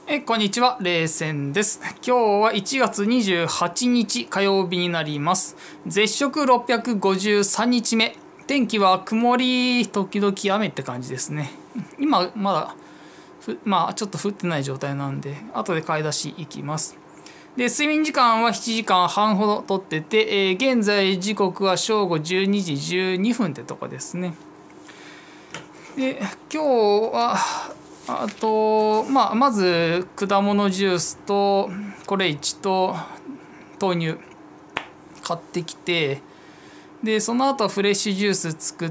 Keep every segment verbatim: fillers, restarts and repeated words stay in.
え、こんにちは、冷戦です。今日はいちがつにじゅうはちにち火曜日になります。絶食ろっぴゃくごじゅうさんにちめ。天気は曇り、時々雨って感じですね。今、まだ、まあ、ちょっと降ってない状態なんで、後で買い出し行きます。で、睡眠時間はななじかんはんほどとってて、えー、現在時刻は正午じゅうにじじゅうにふんってとこですね。で、今日は、あと、まあ、まず果物ジュースとコレイチと豆乳買ってきて、でその後はフレッシュジュース作って、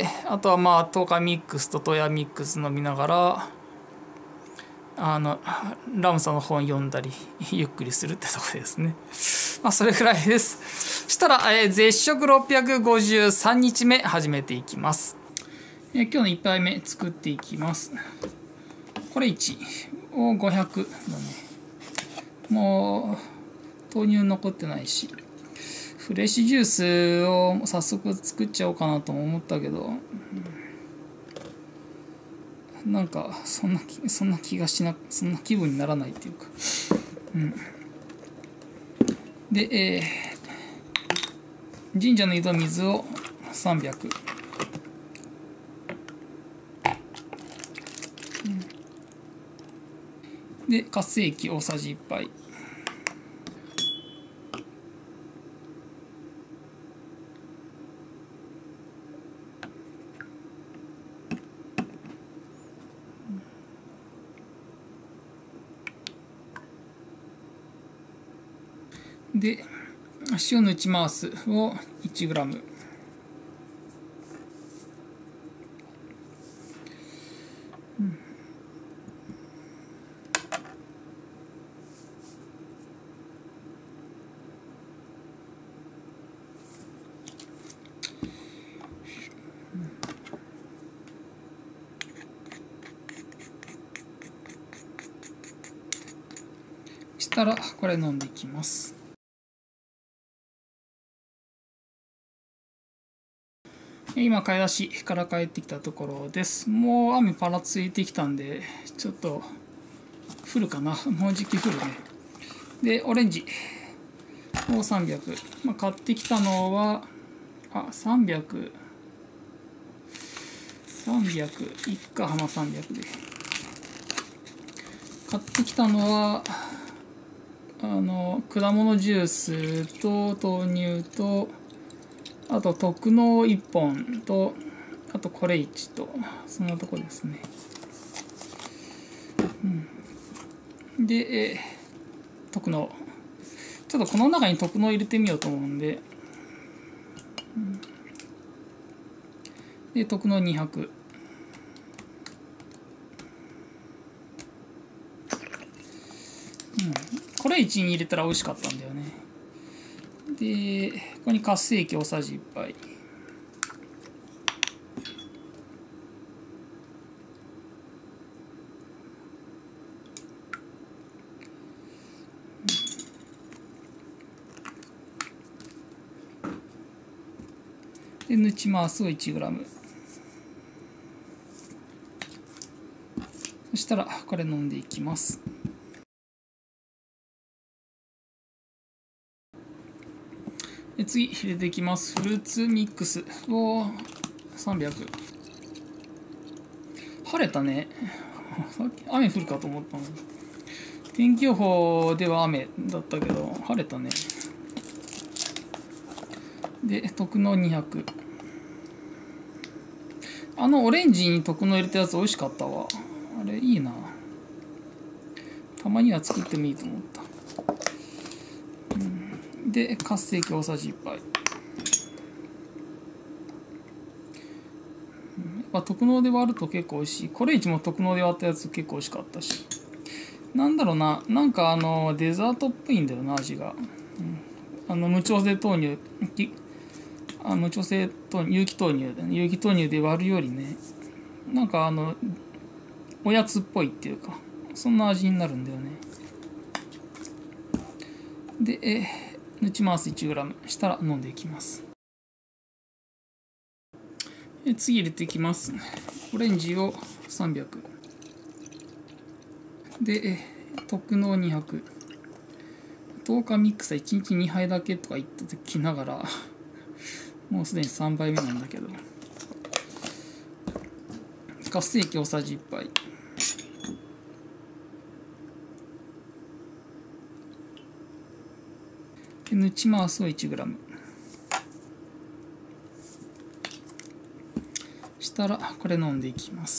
あとはまあトカミックスとトヤミックス飲みながらあのラムさんの本読んだりゆっくりするってとこですね。まあそれくらいです。そしたら、えー、絶食ろっぴゃくごじゅうさんにちめ始めていきます。えー、今日のいっぱいめ作っていきます。これいちをごひゃくだね。もう豆乳残ってないし、フレッシュジュースを早速作っちゃおうかなとも思ったけど、なんかそんなそんな気がしなそんな気分にならないっていうか、うん、で、えー、神社の井戸水をさんびゃく、で活性液大さじいっぱい、で塩抜ちますを いちグラム、したらこれ飲んでいきます。今買い出しから帰ってきたところです。もう雨パラついてきたんでちょっと降るかな、もうじき降るね。でオレンジをさんびゃく、まあ、買ってきたのはあさんびゃく、さんびゃくいっか、浜さんびゃくで買ってきたのはあの果物ジュースと豆乳と、あと特納いっぽんと、あとコレイチと、そんなとこですね。うん、で、えー、特納ちょっとこの中に特納入れてみようと思うんで、うん、で特納にひゃく、うん、コレイチに入れたら美味しかったんだよね。でここに活性液大さじいっぱい、で抜ちますを いちグラム、 そしたらこれ飲んでいきます。で次入れていきます。フルーツミックスをさんびゃく、晴れたね。さっき雨降るかと思ったのに、天気予報では雨だったけど晴れたね。で特納にひゃく、あのオレンジに特納入れたやつ美味しかったわ。あれいいな、たまには作ってもいいと思った。うん、で活性液大さじいっぱい、やっぱ特納で割ると結構美味しい。コレイチも特納で割ったやつ結構美味しかったし、なんだろうな、なんかあのデザートっぽいんだよな味が、うん、あの無調整豆乳、あ無調整豆乳、有機豆乳でね、有機豆乳で割るよりね、なんかあのおやつっぽいっていうか、そんな味になるんだよね。で、えー、抜ちます いちグラム したら飲んでいきます。で次入れていきます。オレンジをさんびゃく、 で特濃にひゃく、とおかミックスはいちにちにはいだけとか言ってきながらもうすでにさんばいめなんだけど、活性液大さじいっぱいで、ぬち回すを いちグラム したらこれ飲んでいきます。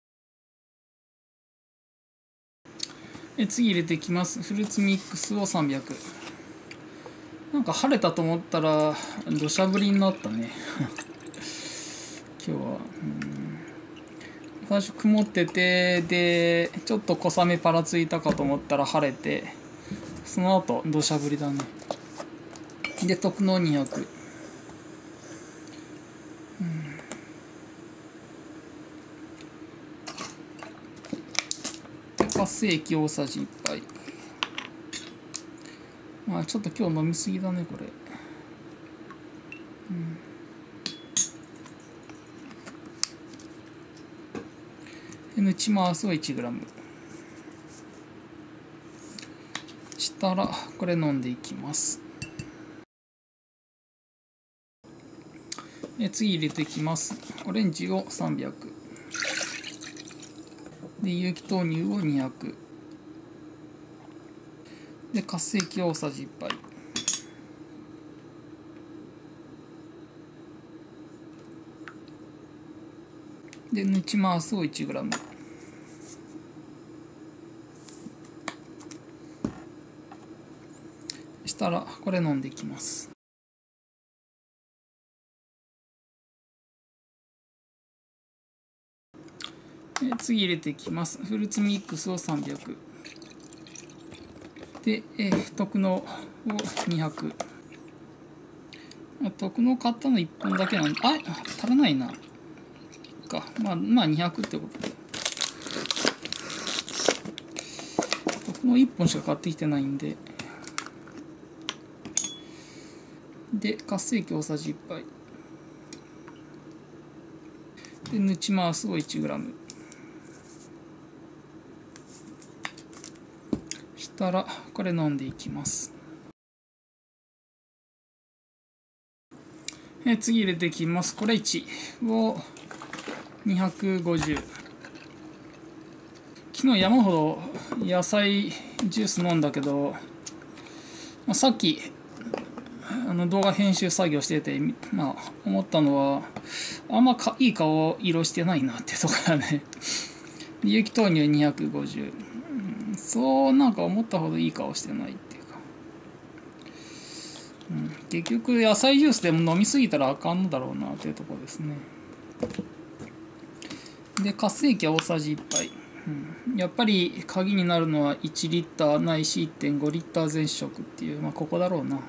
え次入れていきます。フルーツミックスをさんびゃく。なんか晴れたと思ったら土砂降りになったね今日は。うん最初曇ってて、でちょっと小雨パラついたかと思ったら晴れて、その後土砂降りだね。で特濃にひゃく、うん、で活性液大さじいっぱい。まあちょっと今日飲みすぎだねこれ。うんぬち回すを いちグラム したらこれ飲んでいきます。え次入れていきます。オレンジをさんびゃくで有機豆乳をにひゃくで活性液を大さじいっぱいでぬち回すを いちグラムしたらこれ飲んでいきます。次入れていきます。フルーツミックスをさんびゃくで、えー、特濃をにひゃく。特濃買ったのいっぽんだけなんで、あ足らないな。かまあまあにひゃくってことで、特濃いっぽんしか買ってきてないんで、で活性液大さじいっぱいでぬち回すを いちグラム したらこれ飲んでいきます。え次入れていきます。これいちをにひゃくごじゅう。昨日山ほど野菜ジュース飲んだけど、まあ、さっきあの動画編集作業してて、まあ、思ったのはあんまかいい顔色してないなってとこだね有機豆乳にひゃくごじゅう、うん、そうなんか思ったほどいい顔してないっていうか、うん、結局野菜ジュースでも飲みすぎたらあかんのだろうなっていうところですね。で活性液は大さじいっぱい、うん、やっぱり鍵になるのはいちリッターないし いってんごリッター全試食っていう、まあ、ここだろうな。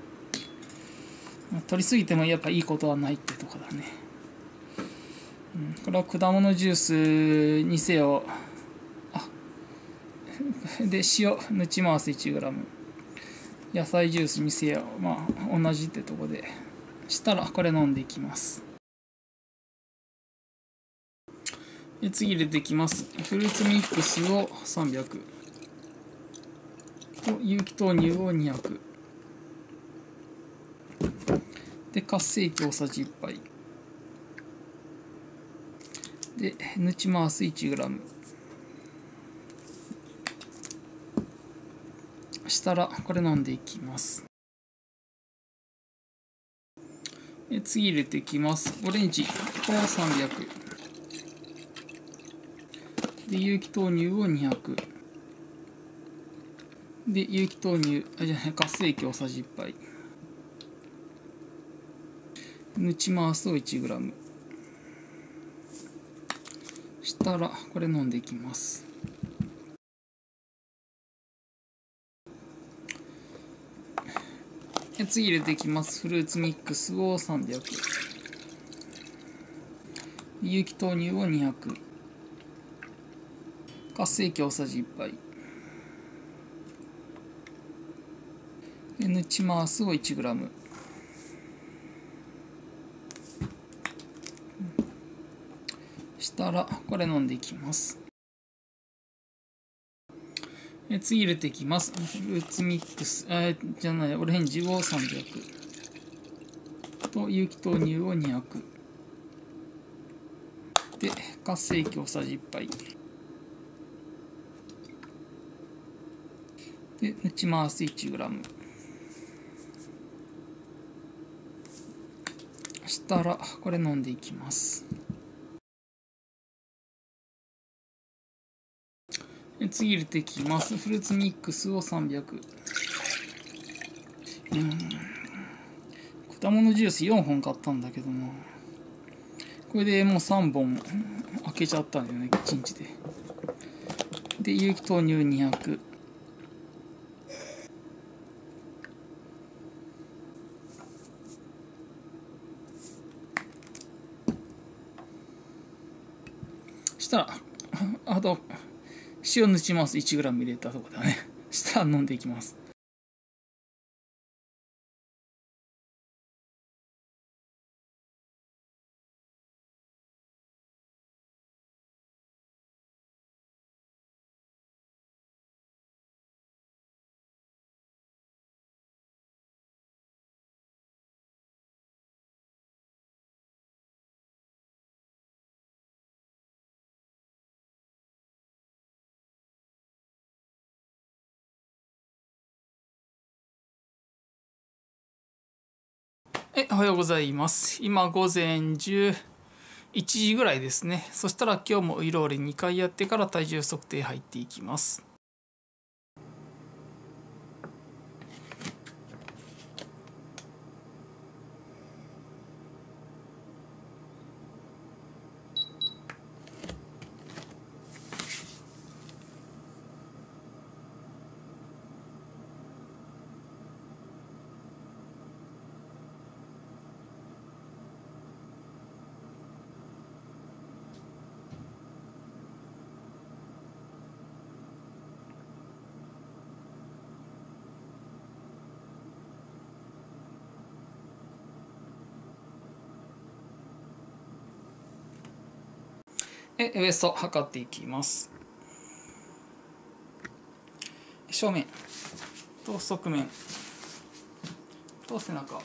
取りすぎてもやっぱいいことはないってとこだね。うん、これは果物ジュースにせよ、あで塩ぬち回す いちグラム 野菜ジュースにせよまあ同じってとこでしたらこれ飲んでいきます。で次入れていきます。フルーツミックスをさんびゃくと有機豆乳をにひゃくで活性液大さじいっぱいでぬち回す いちグラム したらこれ飲んでいきます。で次入れていきます。オレンジをさんびゃくで有機豆乳をにひゃくで有機豆乳あじゃない活性液大さじいっぱいぬち回すを いちグラム したらこれ飲んでいきます。次入れていきます。フルーツミックスをさんびゃく有機豆乳をにひゃく活性液大さじいっぱいぬち回すを いちグラム したらこれ飲んでいきます。 え次入れていきます。フルーツミックス、あじゃない、オレンジをさんびゃくと有機豆乳をにひゃくで、活性液大さじいっぱいで、打ち回す いちグラム。そしたらこれ飲んでいきます。次入れていきます。フルーツミックスをさんびゃく。うん果物ジュースよんほん買ったんだけども、これでもうさんぼん開けちゃったんだよね、いちにちで。で、有機豆乳にひゃく。したら、あと、塩塗ちます。いちグラム入れたとこだね。したら飲んでいきます。え、おはようございます。今午前じゅういちじぐらいですね。そしたら今日もウイローレにかいやってから体重測定入っていきます。えウエスト測っていきます。正面と側面と背中。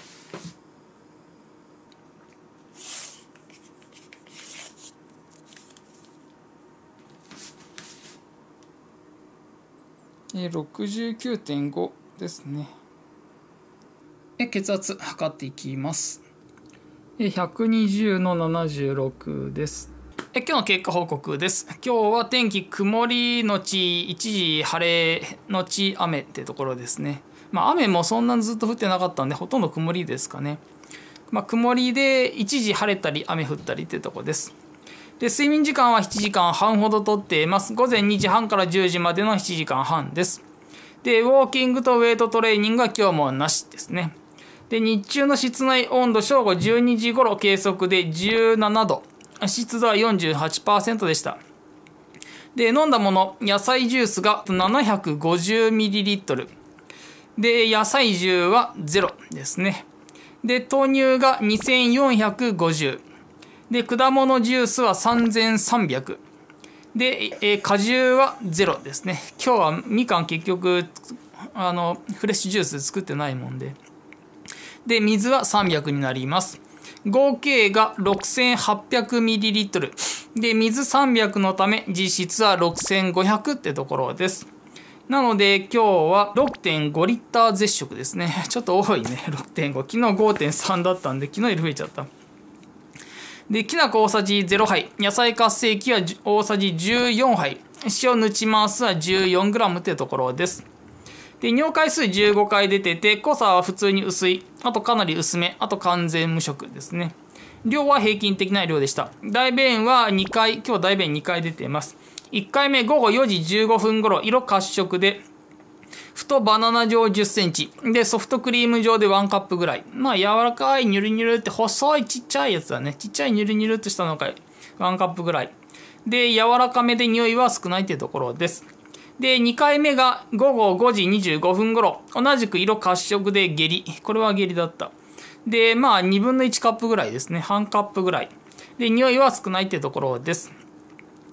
ろくじゅうきゅうてんご ですね。え血圧測っていきます。ひゃくにじゅうのななじゅうろくです。え今日の結果報告です。今日は天気曇りのち一時晴れのち雨ってところですね。まあ雨もそんなにずっと降ってなかったんでほとんど曇りですかね。まあ曇りで一時晴れたり雨降ったりってとこです。で睡眠時間はななじかんはんほどとっています。午前にじはんからじゅうじまでのななじかんはんです。でウォーキングとウェイトトレーニングは今日もなしですね。で日中の室内温度正午じゅうにじ頃計測でじゅうななど。湿度は よんじゅうはちパーセント でした。で飲んだもの野菜ジュースが ななひゃくごじゅうミリリットル で野菜汁はゼロですね。で豆乳がにせんよんひゃくごじゅうで果物ジュースはさんぜんさんびゃくで、えー、果汁はゼロですね。今日はみかん結局あのフレッシュジュース作ってないもんで。で水はさんびゃくになります。合計が ろくせんはっぴゃくミリリットル で水さんびゃくのため実質はろくせんごひゃくってところです。なので今日は ろくてんごリッター絶食ですね。ちょっと多いね。 ろくてんご 昨日 ごてんさん だったんで昨日より増えちゃった。できな粉大さじゼロはい野菜活性液は大さじじゅうよんはい塩ぬち回すは じゅうよんグラム ってところです。で尿回数じゅうごかい出てて濃さは普通に薄い、あとかなり薄め、あと完全無色ですね。量は平均的な量でした。大便はにかい、今日大便にかい出ています。いっかいめ午後よじじゅうごふん頃色褐色で太バナナ状じゅっセンチでソフトクリーム状でワンカップぐらい。まあ柔らかいニュルニュルって細いちっちゃいやつだね。ちっちゃいニュルニュルっとしたのがワンカップぐらいで柔らかめで匂いは少ないっていうところです。でにかいめが午後ごじにじゅうごふん頃同じく色褐色で下痢、これは下痢だった。でまあにぶんのいちカップぐらいですね、半カップぐらいで匂いは少ないってところです。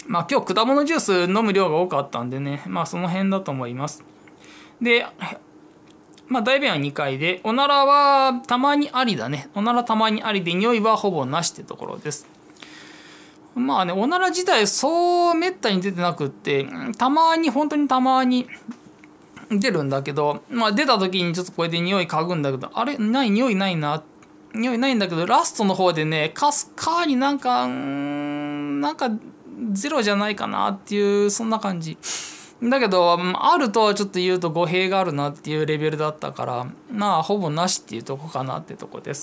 まあ今日果物ジュース飲む量が多かったんでね、まあその辺だと思います。で、まあ大便はにかいで、おならはたまにありだね。おならたまにありで、匂いはほぼなしってところです。まあね、おなら自体そうめったに出てなくって、たまに、本当にたまに出るんだけど、まあ出た時にちょっとこれで匂い嗅ぐんだけど、あれない、匂いないな。匂いないんだけど、ラストの方でね、かすかになんか、うーん、なんかゼロじゃないかなっていう、そんな感じ。だけど、あるとちょっと言うと語弊があるなっていうレベルだったから、まあほぼなしっていうとこかなってとこです。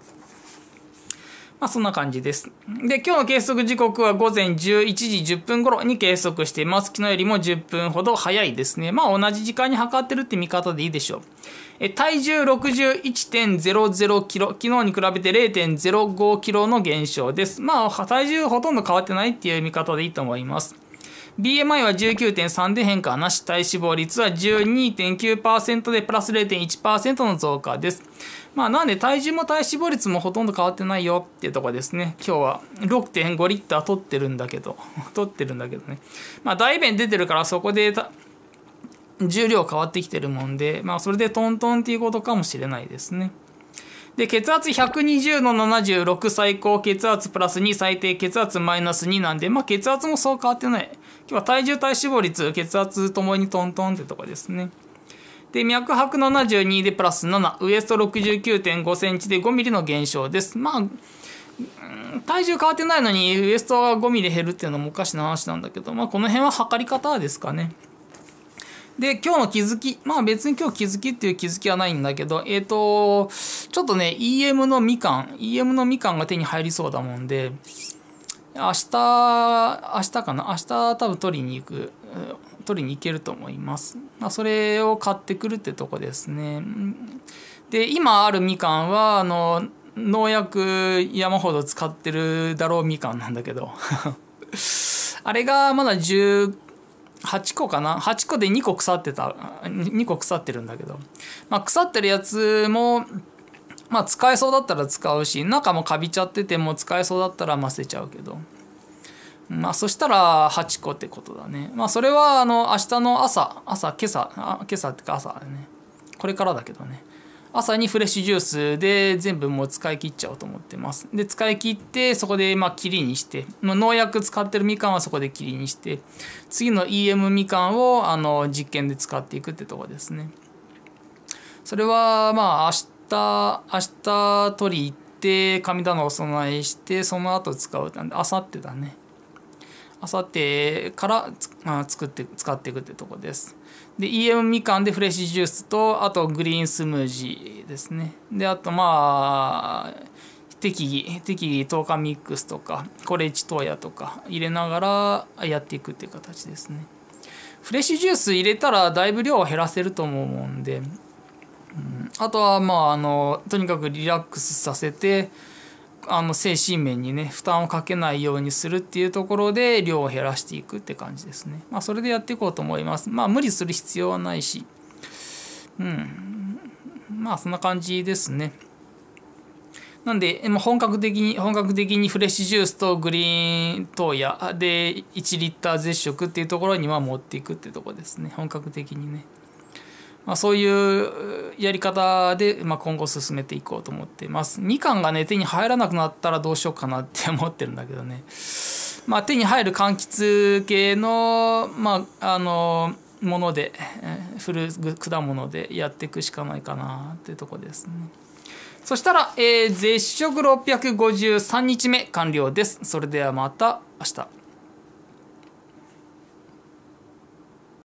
まあそんな感じです。で、今日の計測時刻はごぜんじゅういちじじゅっぷん頃に計測しています。昨日よりもじゅっぷんほど早いですね。まあ同じ時間に測ってるって見方でいいでしょう。え体重 ろくじゅういってんゼロゼロキロ。昨日に比べて れいてんゼロごキロの減少です。まあ体重ほとんど変わってないっていう見方でいいと思います。ビーエムアイ は じゅうきゅうてんさん で変化なし。体脂肪率は じゅうにてんきゅうパーセント でプラス れいてんいちパーセント の増加です。まあなんで体重も体脂肪率もほとんど変わってないよっていうところですね。今日は ろくてんごリッター取ってるんだけど、取ってるんだけどね。まあ大便出てるからそこで重量変わってきてるもんで、まあそれでトントンっていうことかもしれないですね。で、血圧ひゃくにじゅうのななじゅうろく、最高血圧プラスに、最低血圧マイナスになんで、まあ血圧もそう変わってない。今日は体重体脂肪率、血圧ともにトントンってとこですね。で、脈拍ななじゅうにでプラスなな、ウエスト ろくじゅうきゅうてんごセンチでごミリの減少です。まあ、体重変わってないのにウエストがごミリ減るっていうのもおかしな話なんだけど、まあこの辺は測り方ですかね。で、今日の気づき。まあ別に今日気づきっていう気づきはないんだけど、えっと、ちょっとね、イーエム のみかん、イーエム のみかんが手に入りそうだもんで、明日、明日かな明日多分取りに行く、取りに行けると思います。まあそれを買ってくるってとこですね。で、今あるみかんは、あの、農薬山ほど使ってるだろうみかんなんだけど、あれがまだじゅう、はちこかな ?はち 個でにこ腐ってた。にこ腐ってるんだけど。まあ腐ってるやつも、まあ使えそうだったら使うし、中もカビちゃってても使えそうだったらまあ捨てちゃうけど。まあそしたらはちこってことだね。まあそれはあの明日の朝、朝、今朝、あ今朝ってか朝だね。これからだけどね。朝にフレッシュジュースで全部もう使い切っちゃおうと思ってます。で、使い切ってそこでまあ切りにして、農薬使ってるみかんはそこで切りにして、次の イーエム みかんをあの実験で使っていくってとこですね。それはまあ明日、明日取り行って神棚をお供えして、その後使う。なんで、明後日だね。明後日から作って使っていくってとこです。で イーエム みかんでフレッシュジュースとあとグリーンスムージーですね。であとまあ適宜適宜とおかミックスとかコレチトーヤとか入れながらやっていくっていう形ですね。フレッシュジュース入れたらだいぶ量を減らせると思うんで、うん、あとはまああのとにかくリラックスさせてあの精神面にね負担をかけないようにするっていうところで量を減らしていくって感じですね。まあそれでやっていこうと思います。まあ無理する必要はないし、うんまあそんな感じですね。なんで本格的に本格的にフレッシュジュースとグリーントーヤでいちリッター絶食っていうところには持っていくっていうところですね。本格的にね。まあ、そういうやり方で、まあ、今後進めていこうと思っています。みかんがね手に入らなくなったらどうしようかなって思ってるんだけどね、まあ、手に入る柑橘系の、まあ、あのものでフル果物でやっていくしかないかなっていうところですね。そしたら、えー、絶食ろっぴゃくごじゅうさんにちめ完了です。それではまた明日。